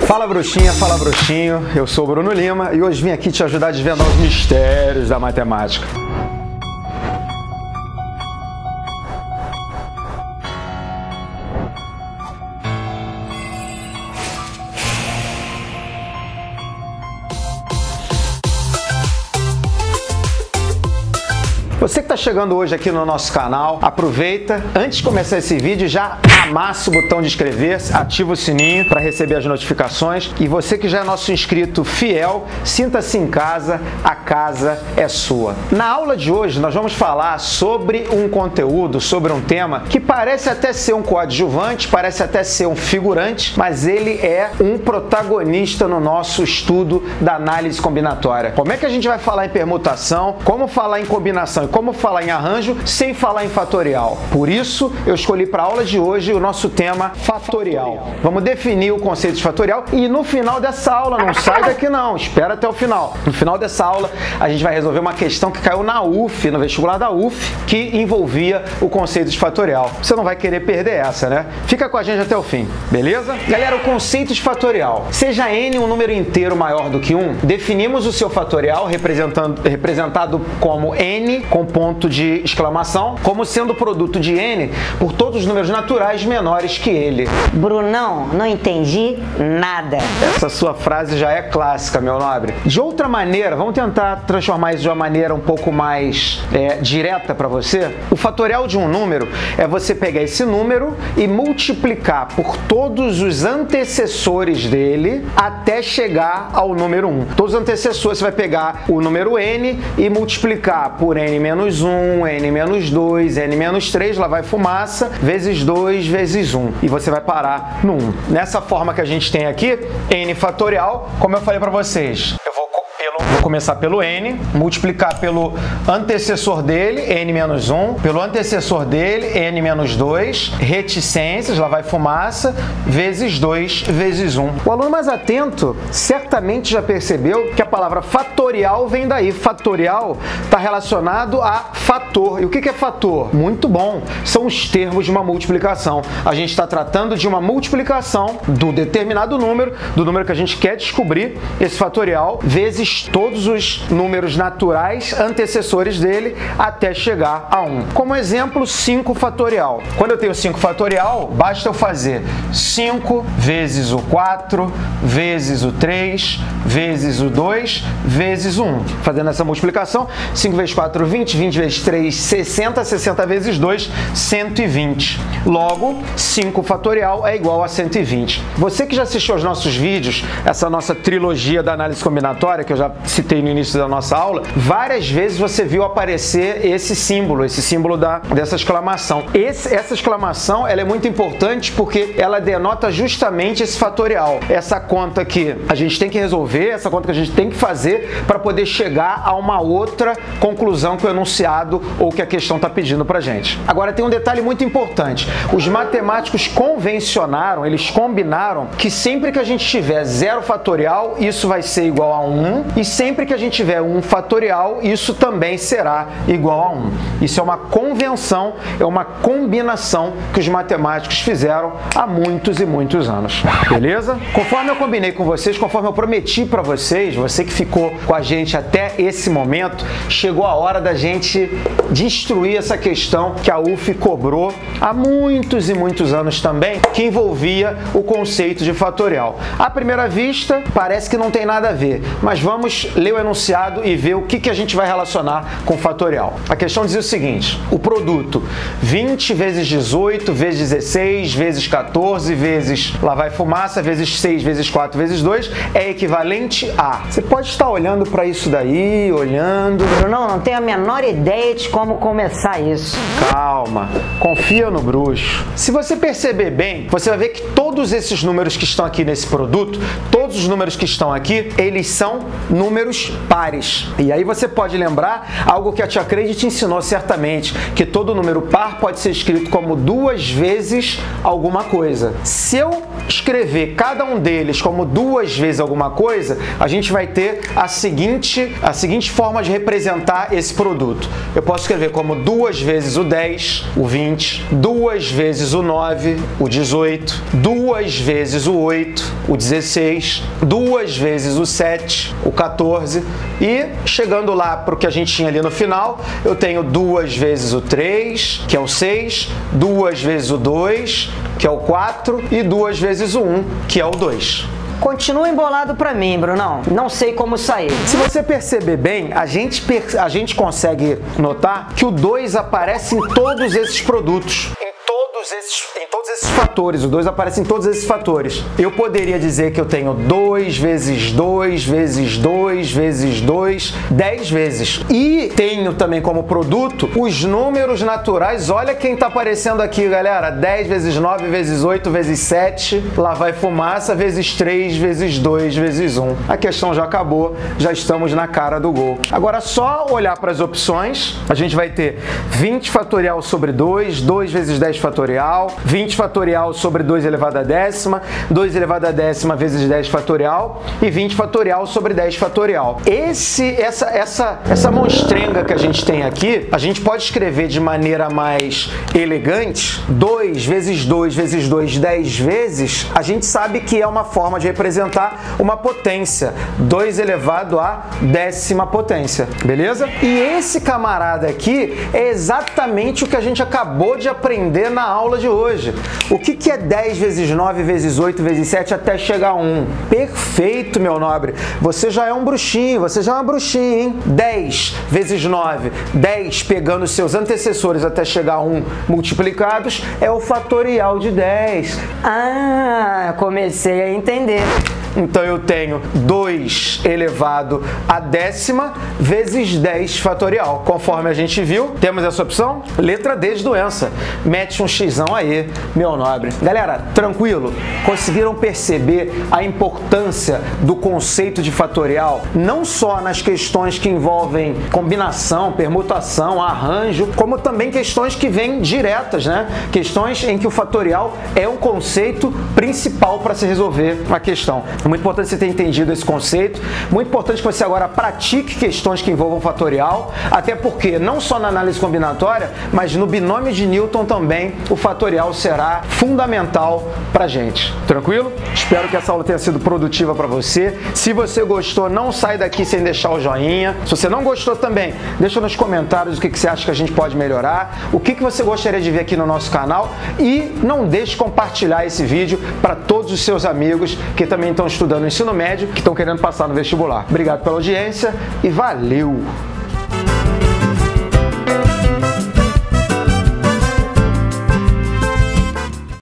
Fala bruxinha, fala bruxinho, eu sou o Bruno Lima e hoje vim aqui te ajudar a desvendar os mistérios da matemática. Você que está chegando hoje aqui no nosso canal, aproveita, antes de começar esse vídeo, já amassa o botão de inscrever, ativa o sininho para receber as notificações. E você que já é nosso inscrito fiel, sinta-se em casa, a casa é sua. Na aula de hoje, nós vamos falar sobre um conteúdo, sobre um tema que parece até ser um coadjuvante, parece até ser um figurante, mas ele é um protagonista no nosso estudo da análise combinatória. Como é que a gente vai falar em permutação, como falar em combinação e como falar em arranjo sem falar em fatorial? Por isso, eu escolhi para a aula de hoje o nosso tema fatorial. Vamos definir o conceito de fatorial e no final dessa aula, não sai daqui não, espera até o final. No final dessa aula, a gente vai resolver uma questão que caiu na UF, no vestibular da UF, que envolvia o conceito de fatorial. Você não vai querer perder essa, né? Fica com a gente até o fim, beleza? Galera, o conceito de fatorial. Seja n um número inteiro maior do que 1, definimos o seu fatorial representado como n com ponto de exclamação, como sendo o produto de n por todos os números naturais menores que ele. Brunão, não entendi nada. Essa sua frase já é clássica, meu nobre. De outra maneira, vamos tentar transformar isso de uma maneira um pouco mais direta para você. O fatorial de um número é você pegar esse número e multiplicar por todos os antecessores dele até chegar ao número 1. Todos os antecessores, você vai pegar o número n e multiplicar por n menos 1, n menos 2, n menos 3, lá vai fumaça, vezes 2, vezes 1. E você vai parar no 1. Nessa forma que a gente tem aqui, n fatorial, como eu falei para vocês, vou começar pelo n, multiplicar pelo antecessor dele, n menos 1, pelo antecessor dele, n menos 2, reticências, lá vai fumaça, vezes 2, vezes 1. O aluno mais atento certamente já percebeu que a palavra fatorial vem daí. Fatorial está relacionado a fator. E o que é fator? Muito bom. São os termos de uma multiplicação. A gente está tratando de uma multiplicação do determinado número, do número que a gente quer descobrir, esse fatorial, vezes todos os números naturais antecessores dele até chegar a 1. Como exemplo, 5 fatorial. Quando eu tenho 5 fatorial, basta eu fazer 5 vezes o 4, vezes o 3, vezes o 2, vezes o 1. Fazendo essa multiplicação, 5 vezes 4, 20, 20 vezes 3, 60, 60 vezes 2, 120. Logo, 5 fatorial é igual a 120. Você que já assistiu aos nossos vídeos, essa nossa trilogia da análise combinatória, que eu já citei no início da nossa aula, várias vezes você viu aparecer esse símbolo dessa exclamação. Essa exclamação ela é muito importante porque ela denota justamente esse fatorial. Essa conta que a gente tem que resolver, essa conta que a gente tem que fazer para poder chegar a uma outra conclusão que o enunciado ou que a questão está pedindo para a gente. Agora tem um detalhe muito importante. Os matemáticos convencionaram, eles combinaram que sempre que a gente tiver 0 fatorial, isso vai ser igual a 1 e sempre que a gente tiver 1 fatorial, isso também será igual a 1. Isso é uma convenção, é uma combinação que os matemáticos fizeram há muitos e muitos anos. Beleza? Conforme eu combinei com vocês, conforme eu prometi para vocês, você que ficou com a gente até esse momento, chegou a hora da gente destruir essa questão que a UF cobrou há muitos e muitos anos também, que envolvia o conceito de fatorial. À primeira vista, parece que não tem nada a ver, mas vamos ler o enunciado e ver o que a gente vai relacionar com fatorial. A questão dizia o seguinte: o produto 20 vezes 18 vezes 16 vezes 14 vezes lá vai fumaça vezes 6 vezes 4 vezes 2 é equivalente a... Você pode estar olhando para isso daí, olhando... Não tenho a menor ideia de como começar isso. Calma, confia no bruxo. Se você perceber bem, você vai ver que todos esses números que estão aqui nesse produto, todos todos os números que estão aqui, eles são números pares. E aí você pode lembrar algo que a tia Creide te ensinou certamente, que todo número par pode ser escrito como 2 vezes alguma coisa. Se eu escrever cada um deles como 2 vezes alguma coisa, a gente vai ter a seguinte forma de representar esse produto. Eu posso escrever como 2 vezes o 10, o 20, 2 vezes o 9, o 18, 2 vezes o 8, o 16, 2 vezes o 7, o 14 e chegando lá para o que a gente tinha ali no final, eu tenho 2 vezes o 3, que é o 6, 2 vezes o 2, que é o 4 e 2 vezes o 1, que é o 2. Continua embolado pra mim, Brunão. Não sei como sair. Se você perceber bem, a gente consegue notar que o 2 aparece em todos esses produtos. Em todos esses fatores, o 2 aparece em todos esses fatores. Eu poderia dizer que eu tenho 2 vezes 2 vezes 2 vezes 2, 10 vezes. E tenho também como produto os números naturais. Olha quem está aparecendo aqui, galera. 10 vezes 9 vezes 8 vezes 7, lá vai fumaça, vezes 3 vezes 2 vezes 1. A questão já acabou, já estamos na cara do gol. Agora, só olhar para as opções, a gente vai ter 20 fatorial sobre 2, 2 vezes 10 fatorial, 20 fatorial sobre 2 elevado à décima, 2 elevado à décima vezes 10 fatorial e 20 fatorial sobre 10 fatorial. Essa monstrenga que a gente tem aqui, a gente pode escrever de maneira mais elegante. 2 vezes 2 vezes 2, 10 vezes, a gente sabe que é uma forma de representar uma potência. 2 elevado à décima potência, beleza? E esse camarada aqui é exatamente o que a gente acabou de aprender na aula de hoje. O que é 10 vezes 9 vezes 8 vezes 7 até chegar a 1? Perfeito, meu nobre. Você já é um bruxinho, você já é uma bruxinha, hein? 10 vezes 9, 10 pegando os seus antecessores até chegar a 1 multiplicados, é o fatorial de 10. Ah, comecei a entender. Então eu tenho 2 elevado à décima vezes 10 fatorial. Conforme a gente viu, temos essa opção? Letra D de doença. Mete um xão aí, meu nobre. Galera, tranquilo? Conseguiram perceber a importância do conceito de fatorial? Não só nas questões que envolvem combinação, permutação, arranjo, como também questões que vêm diretas, né? Questões em que o fatorial é um conceito principal para se resolver a questão. É muito importante você ter entendido esse conceito, muito importante que você agora pratique questões que envolvam fatorial, até porque não só na análise combinatória, mas no binômio de Newton também o fatorial será fundamental pra gente. Tranquilo? Espero que essa aula tenha sido produtiva para você. Se você gostou, não sai daqui sem deixar o joinha. Se você não gostou também, deixa nos comentários o que você acha que a gente pode melhorar, o que você gostaria de ver aqui no nosso canal e não deixe de compartilhar esse vídeo para todos os seus amigos que também estão estudando o ensino médio, que estão querendo passar no vestibular. Obrigado pela audiência e valeu!